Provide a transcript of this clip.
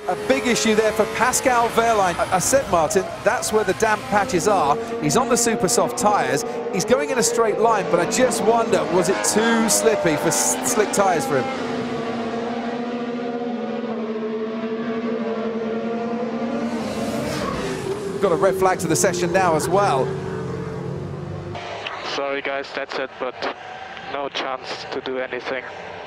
A big issue there for Pascal Wehrlein. I said, Martin, that's where the damp patches are. He's on the super soft tyres. He's going in a straight line, but I just wonder, was it too slippy for slick tyres for him? Got a red flag to the session now as well. Sorry guys, that's it, but no chance to do anything.